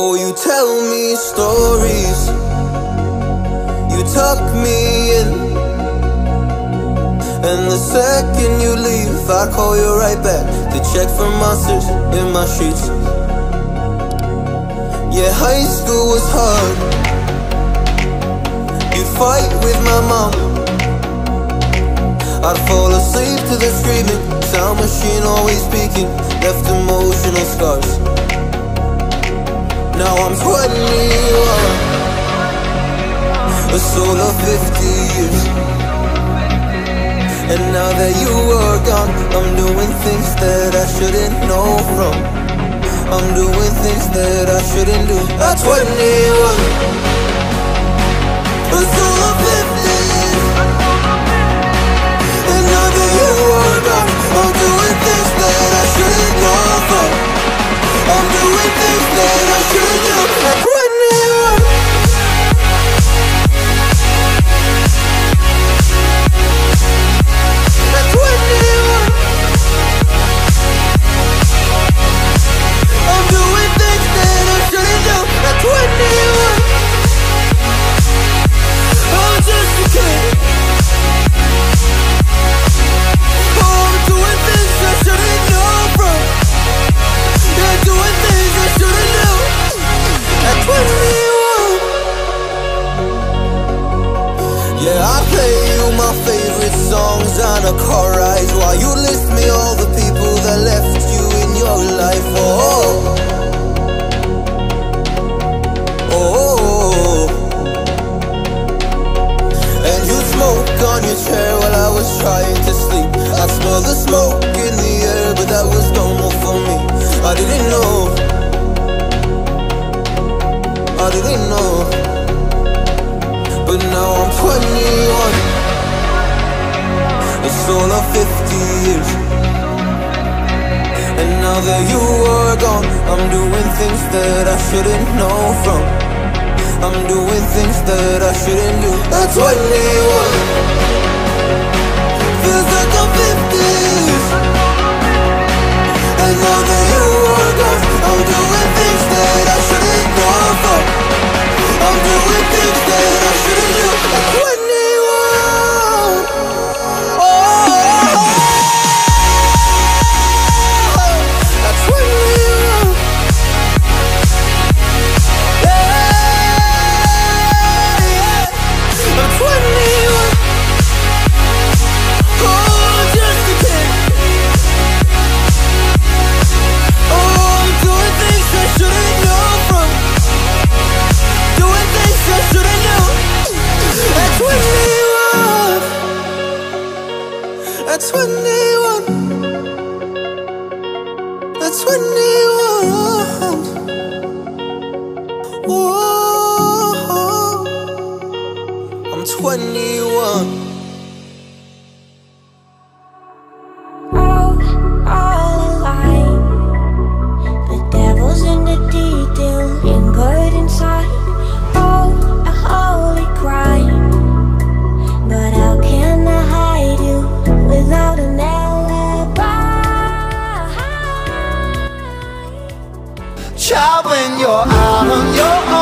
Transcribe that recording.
Oh, you tell me stories, you tuck me in, and the second you leave I call you right back to check for monsters in my sheets. Yeah, high school was hard. You'd fight with my mom, I'd fall asleep to the screaming, sound machine always speaking, left emotional scars. Now I'm 21, a soul of 50 years. And now that you are gone, I'm doing things that I shouldn't know from. I'm doing things that I shouldn't do. At 21, a soul of 50 years. And now that you are gone, I'm doing things that I shouldn't know from. I'm doing things that I shouldn't do. At 21. Yeah, I play you my favorite songs on a car ride while you list me all the people that left you in your life. Oh, oh, and you smoke on your chair while I was trying to sleep. I smell the smoke in the air, but that was normal for me. I didn't know, I didn't know. But now I'm 21, a soul of 50 years. And now that you are gone, I'm doing things that I shouldn't know from. I'm doing things that I shouldn't do. At 21, feels like I'm 50s. And now that you are gone, I'm doing things that I shouldn't know from. I'm doing things that I shouldn't do. At 21, oh, at 21, yeah, at 21, oh, just a kid. Oh, I'm doing things I shouldn't know from. Doing things I shouldn't know. At 21, at 21, at 21, oh, I'm 21. All alive. The devil's in the detail, lingered inside. Oh, a holy crime. But how can I hide you without an alibi? Child, when you're out on your own,